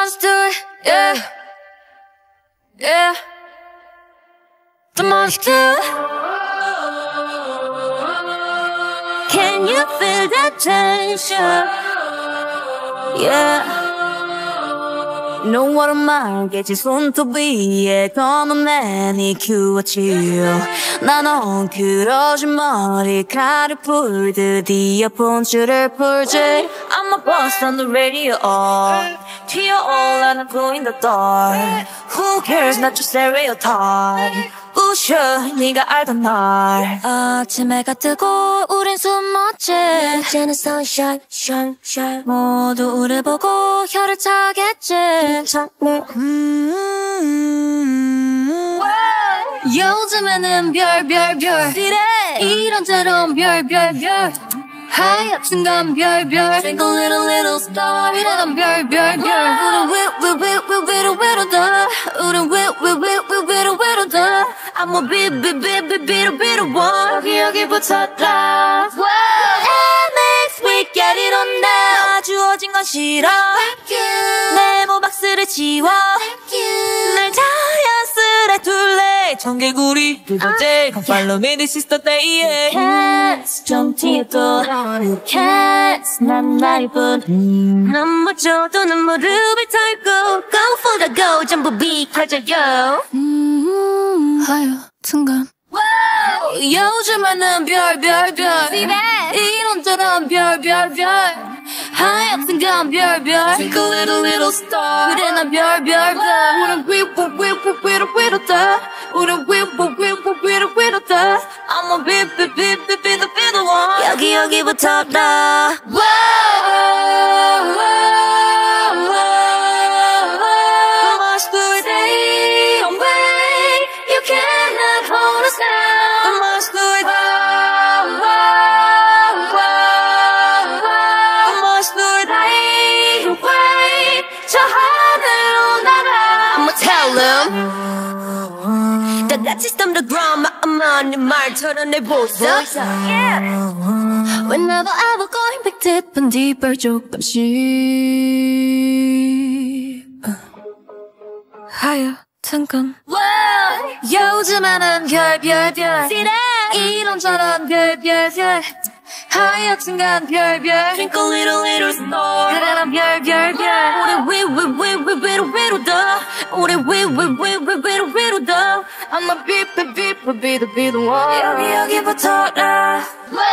must do it, yeah, yeah. The must do it. Can you feel that tension? Yeah. 너와는 말겠지 손톱 위에 검은 매니큐어 칠 난 엉클어진 머리카락 풀듯 이어폰줄을 풀지 I'm a boss on the radio 튀어올라는 glow in the dark Who cares not your stereotype 부셔 네가 알던 날 아침 해가 뜨고 우린 숨었지 이제는 sunshine shine shine 모두 우릴 보고 혀를 차겠지 요즘에는 별별별 이런저런 별별별 하얗은 건 별별 Twinkle little little star 이런 별별별 우린 위로다 우린 위로다 I'm a bitter one 여기 붙었다 MX we get it on now 주어진 건 싫어 네모 박스를 치워 날 자연스레 둘래 청개구리 두 번째 Come follow me this is the day Cats 좀 튀어도 Cats 난 나일뿐 눈물 줘도 눈물을 뱉어있고 Go for the go 전부 비켜져요 하여튼간 요즘에는 별별별 이런저런 별별별 하여튼간 별별 Twinkle little little star 그래 난 별별별 우린 위로다 우린 위로다 I'm a bitter one 여기부터다 That system the ground 마음만 네 말처럼 내 보석 Whenever ever going back deep and deeper 조금씩 하여튼간 요즘에는 별별별 이런저런 별별별 하여튼간 별별 Twinkle little little star 그래 난 별별별 우리 위로다 우리 위로다 I'm a bitter one 여기부터라